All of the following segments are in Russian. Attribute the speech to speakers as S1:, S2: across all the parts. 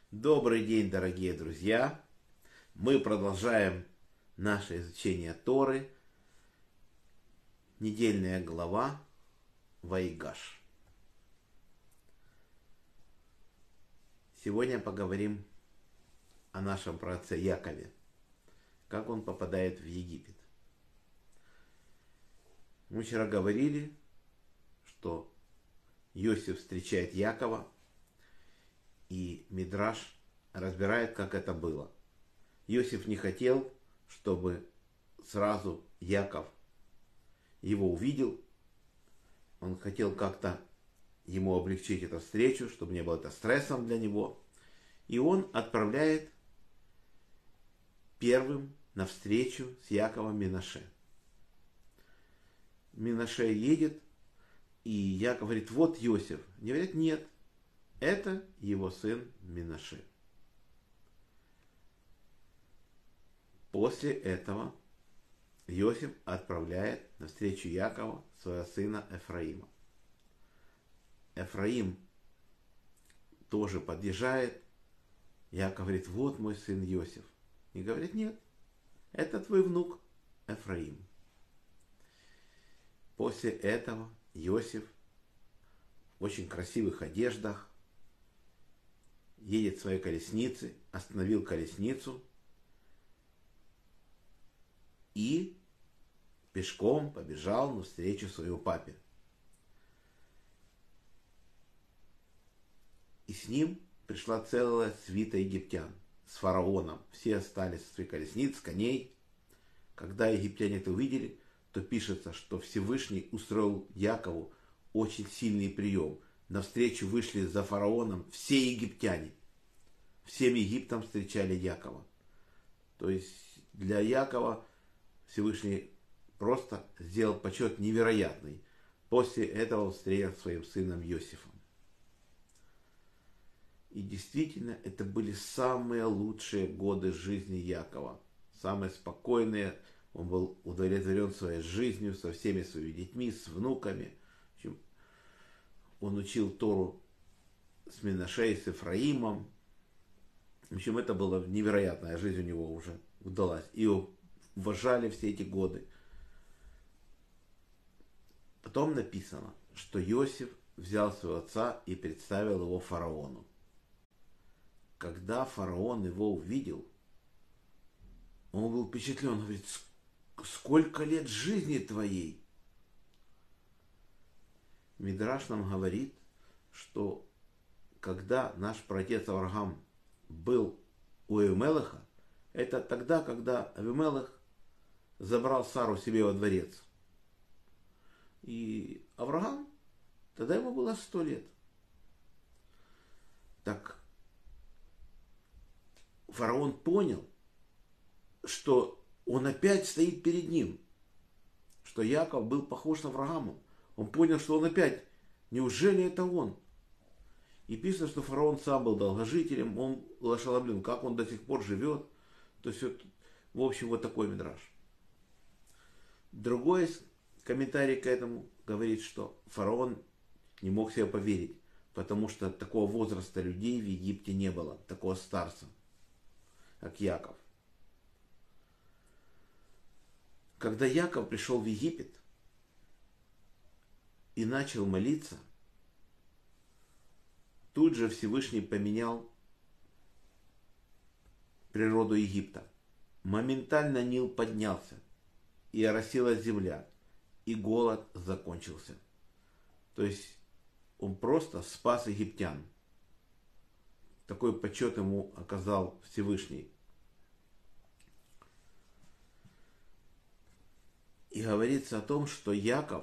S1: Добрый день, дорогие друзья! Мы продолжаем наше изучение Торы. Недельная глава Ваигаш. Сегодня поговорим о нашем праотце Якове, как он попадает в Египет. Мы вчера говорили, что Иосиф встречает Якова, и Мидраш разбирает, как это было. Иосиф не хотел, чтобы сразу Яков его увидел. Он хотел как-то ему облегчить эту встречу, чтобы не было это стрессом для него. И он отправляет первым на встречу с Яковом Менаше. Менаше едет, и Яков говорит: вот Иосиф. Они говорят: нет, это его сын Менаше. После этого Иосиф отправляет на встречу Якова своего сына Эфраима. Эфраим тоже подъезжает. Яков говорит: вот мой сын Иосиф. И говорит: нет, это твой внук Эфраим. После этого Иосиф в очень красивых одеждах едет в своей колеснице, остановил колесницу и пешком побежал навстречу своему папе. И с ним пришла целая свита египтян с фараоном. Все остались со своих колесниц, коней. Когда египтяне это увидели, то пишется, что Всевышний устроил Якову очень сильный прием. Навстречу вышли за фараоном все египтяне. Всем Египтом встречали Якова. То есть для Якова Всевышний просто сделал почет невероятный. После этого он встретил своим сыном Иосифом. И действительно, это были самые лучшие годы жизни Якова. Самые спокойные. Он был удовлетворен своей жизнью, со всеми своими детьми, с внуками. Он учил Тору с Менаше и с Эфраимом. В общем, это была невероятная жизнь у него уже удалась. И его уважали все эти годы. Потом написано, что Иосиф взял своего отца и представил его фараону. Когда фараон его увидел, он был впечатлен. Он говорит: сколько лет жизни твоей? Мидраш нам говорит, что когда наш праотец Авраам был у Авимелеха, это тогда, когда Авимелех забрал Сару себе во дворец. И Авраам, тогда ему было 100 лет. Так фараон понял, что он опять стоит перед ним, что Яков был похож на Авраама. Он понял, что он опять, неужели это он? И пишется, что фараон сам был долгожителем, он был ошеломлен, как он до сих пор живет. То есть, в общем, вот такой мидраш. Другой комментарий к этому говорит, что фараон не мог себе поверить, потому что такого возраста людей в Египте не было, такого старца, как Яков. Когда Яков пришел в Египет и начал молиться, тут же Всевышний поменял природу Египта. Моментально Нил поднялся, и оросилась земля, и голод закончился. То есть он просто спас египтян. Такой почет ему оказал Всевышний. И говорится о том, что Яков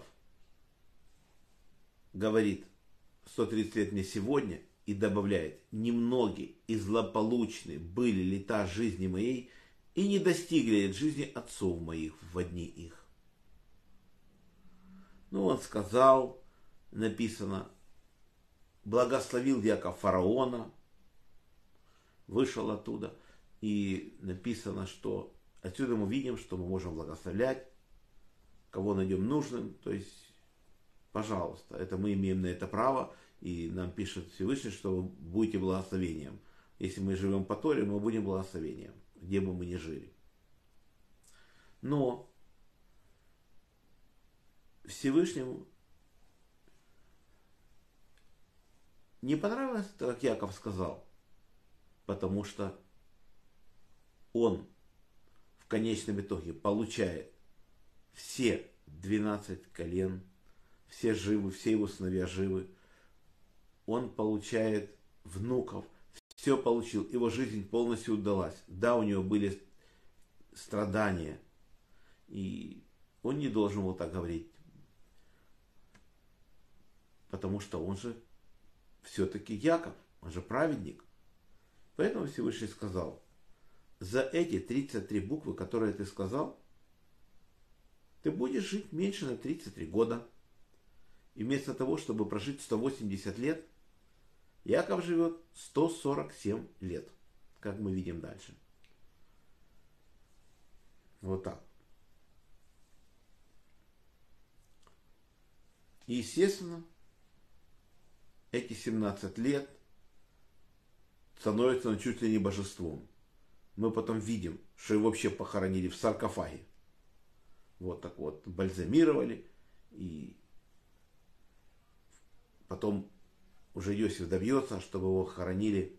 S1: говорит: 130 лет мне сегодня, и добавляет: немногие и злополучны были лета жизни моей, и не достигли от жизни отцов моих во дни их. Ну, он сказал, написано, благословил Яков фараона, вышел оттуда, и написано, что отсюда мы видим, что мы можем благословлять, кого найдем нужным, то есть, пожалуйста, это мы имеем на это право, и нам пишет Всевышний, что вы будете благословением. Если мы живем по Торе, мы будем благословением, где бы мы ни жили. Но Всевышнему не понравилось, как Яков сказал, потому что он в конечном итоге получает все 12 колен, все живы, все его сыновья живы. Он получает внуков, все получил, его жизнь полностью удалась. Да, у него были страдания, и он не должен был так говорить, потому что он же все-таки Яков, он же праведник. Поэтому Всевышний сказал: за эти 33 буквы, которые ты сказал, ты будешь жить меньше на 33 года. И вместо того, чтобы прожить 180 лет, Яков живет 147 лет, как мы видим дальше. Вот так. И, естественно, эти 17 лет становятся он чуть ли не божеством. Мы потом видим, что его вообще похоронили в саркофаге. Вот так вот, бальзамировали. И потом уже Иосиф добьется, чтобы его хоронили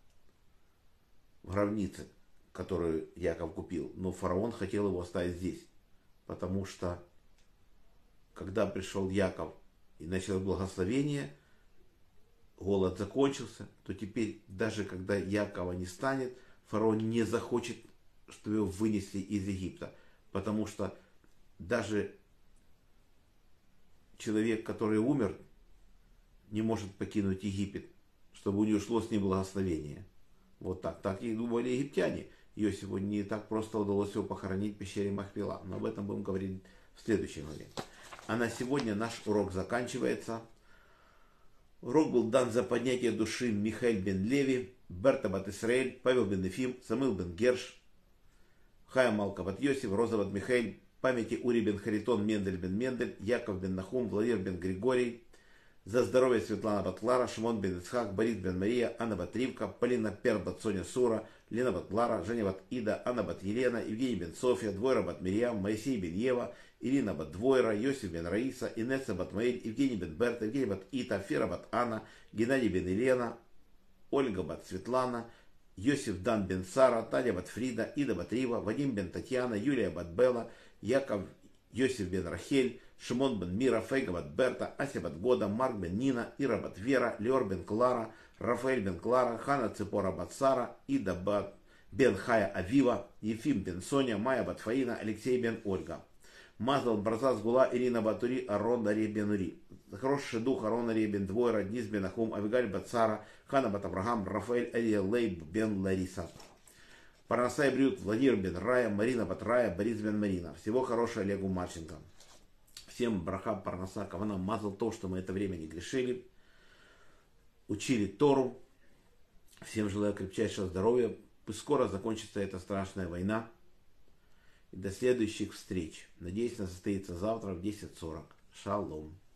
S1: в гробнице, которую Яков купил. Но фараон хотел его оставить здесь. Потому что, когда пришел Яков и началось благословение, голод закончился, то теперь, даже когда Якова не станет, фараон не захочет, чтобы его вынесли из Египта. Потому что даже человек, который умер, не может покинуть Египет, чтобы у него шло с ним благословение. Вот так. Так и думали египтяне. Иосифу не так просто удалось его похоронить в пещере Махпела. Но об этом будем говорить в следующей главе. А на сегодня наш урок заканчивается. Урок был дан за поднятие души Михаэль бен Леви, Берта бат Исраэль, Павел бен Ефим, Самуил бен Герш, Хая Малка бат Йосиф, Роза бат Михаэль, памяти Ури бен Харитон, Мендель бен Мендель, Яков бен Нахум, Владимир бен Григорий, за здоровье Светлана бат Клара, Шимон бен Ицхак, Борис бен Мария, Анна бат Ривка, Полина Пер бат Соня Сура, Лена бат Лара, Женя бат Ида, Анна бат Елена, Евгений бен Софья, Двойра бат Мирьям, Моисей бен Ева, Ирина бат Двойра, Йосиф бен Раиса, Инесса бат Маэль, Евгений бен Берта, Евгений бат Ита, Фера бат Анна, Геннадий бен Елена, Ольга бат Светлана, Йосиф дан бен Сара, Таня бат Фрида, Ида бат Рива, Вадим бен Татьяна, Юлия бат Белла, Яков Йосиф бен Рахель, Шимон бен Мира, Фейга бат Берта, Ася бат Года, Марк бен Нина, Ира бат Вера, Леор бен Клара, Рафаэль бен Клара, Хана Ципора бат Сара, Ида бат бен Хая Авива, Ефим бен Соня, Майя бат Фаина, Алексей бен Ольга. Мазал Барзас Гула, Ирина Батури, Арон Дарья бен Ури. Хороший дух Арон Дарья бен Двойра, Днис бен Ахум, Авигаль бат Сара, Хана бат Авраам, Рафаэль Элия Лейб бен Лариса. Парнасай Брюк, Владимир бен Рая, Марина бат Рая, Борис бен Марина. Всего хорошего Олегу Марченко. Всем браха, парнаса, кавана, мазал то, что мы это время не грешили. Учили Тору. Всем желаю крепчайшего здоровья. Пусть скоро закончится эта страшная война. И до следующих встреч. Надеюсь, она состоится завтра в 10:40. Шалом.